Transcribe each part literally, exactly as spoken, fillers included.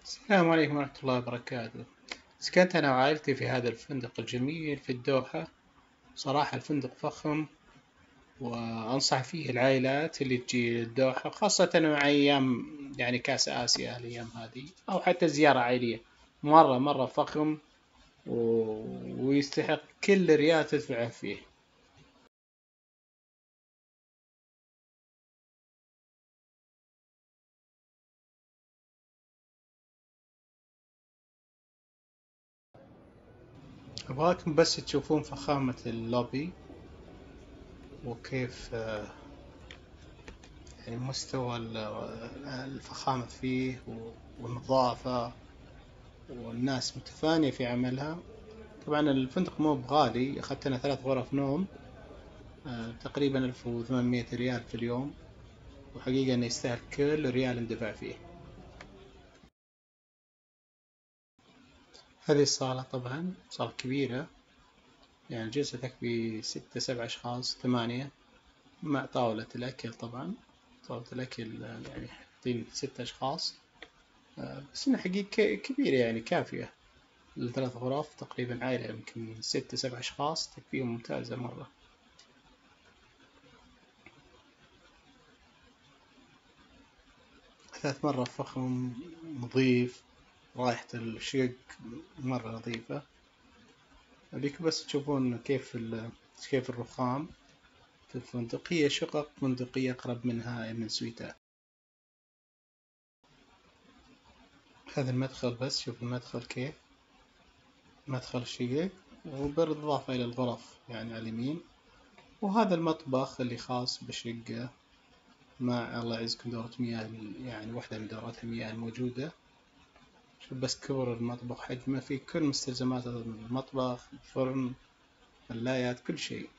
السلام عليكم ورحمة الله وبركاته. سكنت أنا وعائلتي في هذا الفندق الجميل في الدوحة. صراحة الفندق فخم، وأنصح فيه العائلات اللي تجي الدوحة، خاصة مع أيام يعني كأس آسيا الأيام هذه، أو حتى زيارة عائلية. مرة مرة فخم و- ويستحق كل ريال تدفعه فيه. أبغاكم بس تشوفون فخامة اللوبي، وكيف آه، يعني مستوى ال- الفخامة فيه والنظافة، والناس متفانية في عملها. طبعا الفندق مو بغالي، أخذت أنا ثلاث غرف نوم، آه، تقريبا ألف وثمانمية ريال في اليوم، وحقيقة إنه يستاهل كل ريال اندفع فيه. هذه الصالة طبعا صالة كبيرة، يعني جلسة تكفي ستة سبع أشخاص ثمانية، مع طاولة الأكل طبعا. طاولة الأكل آه، يعني حاطين ست أشخاص، آه، بس إنها حقيقة كبيرة يعني كافية. الثلاث غرف تقريبا عائلة يمكن ست سبع أشخاص تكفيهم، ممتازة مرة. أثاث مرة فخم، نظيف، رائحة الشقق مرة نظيفة. أبيكم بس تشوفون كيف ال... كيف الرخام في الفندق. هي شقق فندقية أقرب منها من سويتات. هذا المدخل، بس شوف المدخل كيف، مدخل الشقق، وبالإضافة إلى الغرف يعني على اليمين. وهذا المطبخ اللي خاص بالشقة، مع الله يعزكم دورة مياه، يعني واحدة من دورات المياه الموجودة. شوف بس كبر المطبخ، حجمه، فيه كل مستلزمات المطبخ، الفرن، ثلاجات، كل شيء.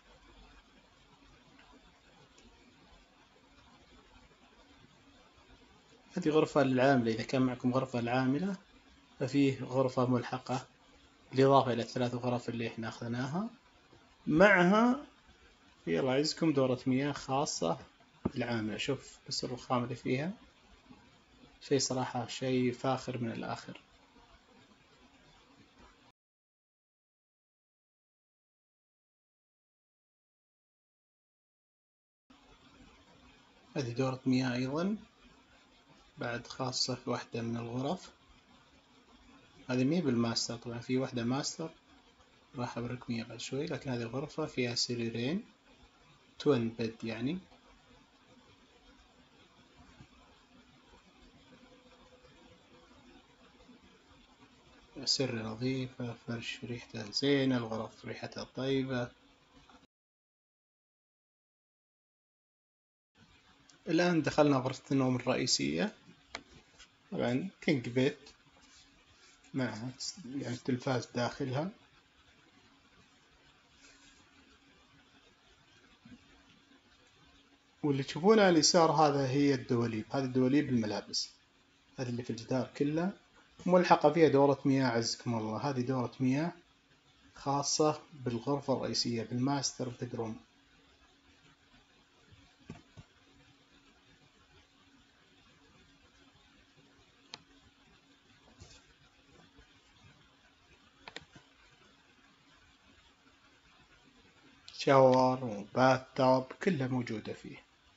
هذه غرفة للعاملة، إذا كان معكم غرفة للعاملة ففيه غرفة ملحقة، بالإضافة إلى الثلاث غرف اللي إحنا أخذناها، معها في الله يعزكم دورة مياه خاصة للعاملة. شوف بس الرخام اللي فيها، شيء صراحة شيء فاخر من الآخر. هذه دورة مياه أيضا بعد، خاصة في واحدة من الغرف. هذه مي بالماستر طبعا، في واحدة ماستر راح أوريكم إياها بعد شوي، لكن هذه الغرفة فيها سريرين، توين بيد يعني. سر نظيفة، فرش ريحته زينة، الغرف ريحتها طيبة. الآن دخلنا غرفة النوم الرئيسية، طبعا كينج بيت مع يعني تلفاز داخلها. واللي تشوفونه على اليسار هذا هي الدواليب، هذه الدواليب الملابس، هذه اللي في الجدار كله. ملحقة فيها دورة مياه عزكم الله، هذه دورة مياه خاصة بالغرفة الرئيسية بالماستر بدروم. شاور وباث توب كلها موجودة فيه.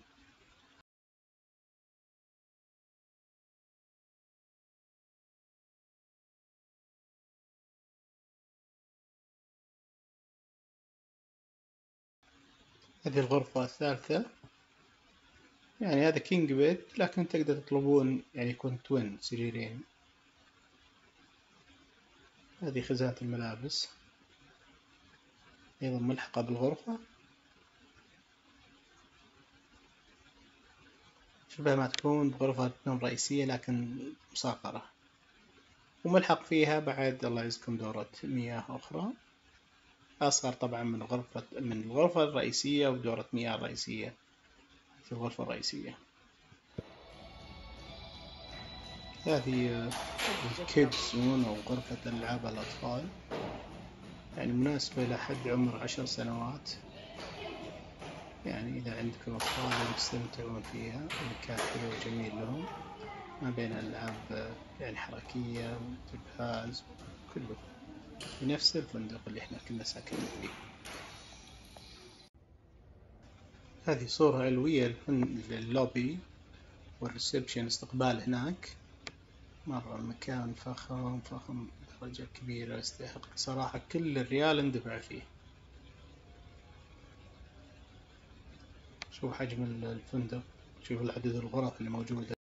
هذه الغرفة الثالثة، يعني هذا كينج بيد، لكن تقدر تطلبون يعني يكون توين سريرين. هذه خزانة الملابس أيضا ملحقة بالغرفة، شبه ما تكون بغرفة نوم رئيسية لكن مصغرة. وملحق فيها بعد الله يعزكم دورة مياه أخرى أصغر طبعا من غرفة من الغرفة الرئيسية، ودورة مياه رئيسية في الغرفة الرئيسية. هذه الكيدز زون أو غرفة ألعاب الأطفال، يعني مناسبة لحد عمر عشر سنوات. يعني إذا عندكم أطفال يستمتعون فيها، مكان حلو وجميل لهم. ما بين ألعاب يعني حركية وتلفاز كله في نفس الفندق اللي احنا كنا ساكنين فيه. هذه صورة علوية لللوبي والريسبشن استقبال هناك. مرة مكان فخم فخم درجة كبيرة، يستحق صراحة كل ريال اندفع فيه. شوف حجم الفندق، شوف عدد الغرف اللي موجودة.